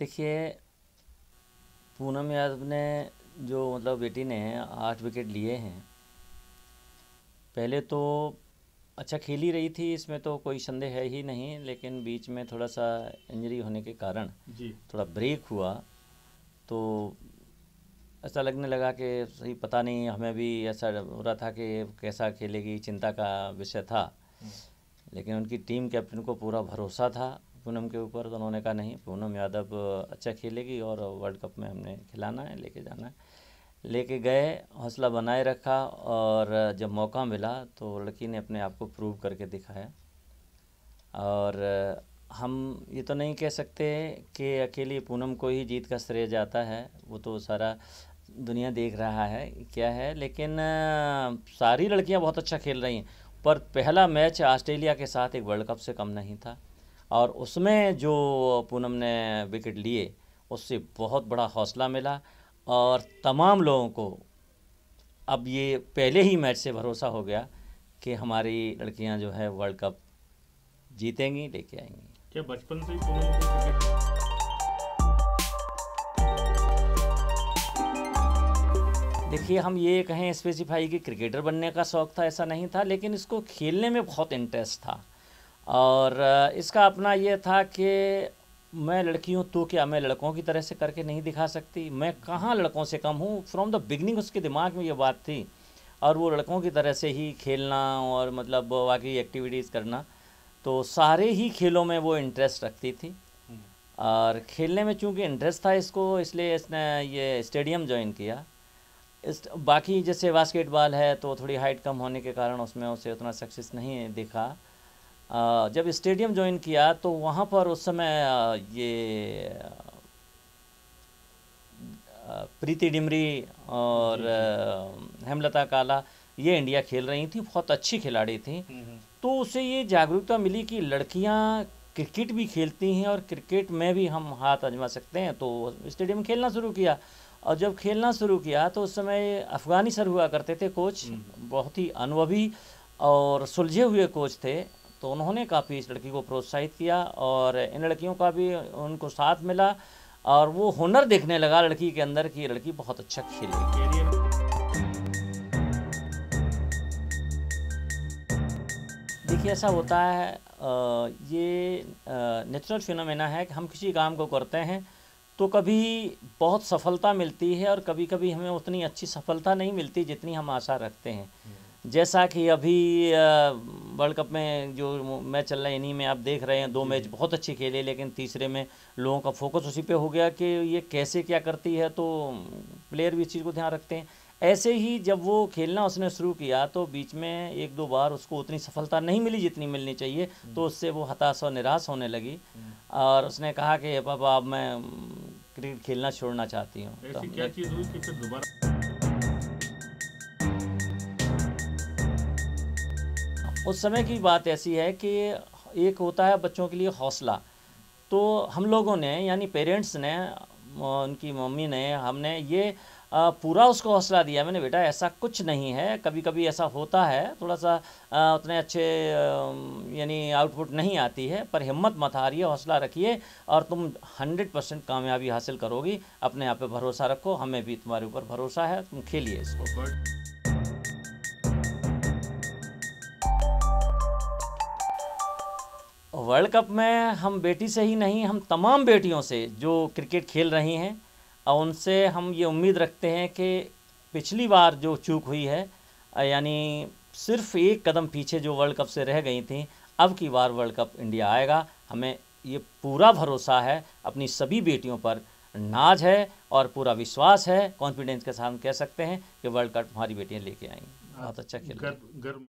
देखिए, पूनम यादव ने जो मतलब बेटी ने 8 विकेट लिए हैं। पहले तो अच्छा खेल ही रही थी, इसमें तो कोई संदेह है ही नहीं, लेकिन बीच में थोड़ा सा इंजरी होने के कारण थोड़ा ब्रेक हुआ तो ऐसा लगने लगा कि सही पता नहीं, हमें भी ऐसा हो रहा था कि कैसा खेलेगी, चिंता का विषय था। लेकिन उनकी टीम कैप्टन को पूरा भरोसा था पूनम के ऊपर, तो उन्होंने कहा नहीं, पूनम यादव अच्छा खेलेगी और वर्ल्ड कप में हमने खिलाना है, लेके जाना है। लेके गए, हौसला बनाए रखा और जब मौका मिला तो लड़की ने अपने आप को प्रूव करके दिखाया। और हम ये तो नहीं कह सकते कि अकेली पूनम को ही जीत का श्रेय जाता है, वो तो सारा दुनिया देख रहा है क्या है, लेकिन सारी लड़कियां बहुत अच्छा खेल रही हैं। पर पहला मैच ऑस्ट्रेलिया के साथ एक वर्ल्ड कप से कम नहीं था और उसमें जो पूनम ने विकेट लिए उससे बहुत बड़ा हौसला मिला और तमाम लोगों को अब ये पहले ही मैच से भरोसा हो गया कि हमारी लड़कियां जो है वर्ल्ड कप जीतेंगी, लेके आएंगी। क्या बचपन से ही पूनम को क्रिकेट? देखिए, हम ये कहें स्पेसिफाई कि क्रिकेटर बनने का शौक़ था, ऐसा नहीं था, लेकिन इसको खेलने में बहुत इंटरेस्ट था। और इसका अपना ये था कि मैं लड़की हूँ तो क्या मैं लड़कों की तरह से करके नहीं दिखा सकती, मैं कहाँ लड़कों से कम हूँ। फ्रॉम द बिगनिंग उसके दिमाग में ये बात थी और वो लड़कों की तरह से ही खेलना और मतलब बाकी एक्टिविटीज़ करना, तो सारे ही खेलों में वो इंटरेस्ट रखती थी। और खेलने में चूँकि इंटरेस्ट था इसको, इसलिए इसने ये स्टेडियम ज्वाइन किया। बाकी जैसे बास्केटबॉल है तो थोड़ी हाइट कम होने के कारण उसमें उसे उतना सक्सेस नहीं दिखा। जब स्टेडियम ज्वाइन किया तो वहाँ पर उस समय ये प्रीति डिमरी और हेमलता काला ये इंडिया खेल रही थी, बहुत अच्छी खिलाड़ी थी। तो उसे ये जागरूकता मिली कि लड़कियां क्रिकेट भी खेलती हैं और क्रिकेट में भी हम हाथ आजमा सकते हैं, तो स्टेडियम में खेलना शुरू किया। और जब खेलना शुरू किया तो उस समय अफ़गानी सर हुआ करते थे कोच, बहुत ही अनुभवी और सुलझे हुए कोच थे, तो उन्होंने काफ़ी इस लड़की को प्रोत्साहित किया और इन लड़कियों का भी उनको साथ मिला और वो हुनर देखने लगा लड़की के अंदर कि लड़की बहुत अच्छा खेलेगी। देखिए, ऐसा होता है, ये नेचुरल फिनोमेना है कि हम किसी काम को करते हैं तो कभी बहुत सफलता मिलती है और कभी कभी हमें उतनी अच्छी सफलता नहीं मिलती जितनी हम आशा रखते हैं। जैसा कि अभी वर्ल्ड कप में जो मैच चल रहे हैं, इन्हीं में आप देख रहे हैं 2 मैच बहुत अच्छे खेले, लेकिन तीसरे में लोगों का फोकस उसी पे हो गया कि ये कैसे क्या करती है, तो प्लेयर भी इस चीज़ को ध्यान रखते हैं। ऐसे ही जब वो खेलना उसने शुरू किया तो बीच में 1-2 बार उसको उतनी सफलता नहीं मिली जितनी मिलनी चाहिए, तो उससे वो हताश और निराश होने लगी और उसने कहा कि पापा अब मैं क्रिकेट खेलना छोड़ना चाहती हूँ। तो क्या चीज़ हुई कि फिर दोबारा? उस समय की बात ऐसी है कि एक होता है बच्चों के लिए हौसला, तो हम लोगों ने यानी पेरेंट्स ने, उनकी मम्मी ने, हमने ये पूरा उसको हौसला दिया। मैंने बेटा ऐसा कुछ नहीं है, कभी कभी ऐसा होता है, थोड़ा सा उतने अच्छे यानी आउटपुट नहीं आती है, पर हिम्मत मत हारिए, हौसला रखिए और तुम 100% कामयाबी हासिल करोगी। अपने आप पे भरोसा रखो, हमें भी तुम्हारे ऊपर भरोसा है, तुम खेलिए इसको। वर्ल्ड कप में हम बेटी से ही नहीं, हम तमाम बेटियों से जो क्रिकेट खेल रही हैं और उनसे हम ये उम्मीद रखते हैं कि पिछली बार जो चूक हुई है, यानी सिर्फ एक कदम पीछे जो वर्ल्ड कप से रह गई थी, अब की बार वर्ल्ड कप इंडिया आएगा। हमें ये पूरा भरोसा है, अपनी सभी बेटियों पर नाज है और पूरा विश्वास है, कॉन्फिडेंस के साथ हम कह सकते हैं कि वर्ल्ड कप हमारी बेटियां लेके आएंगी। बहुत अच्छा खेल।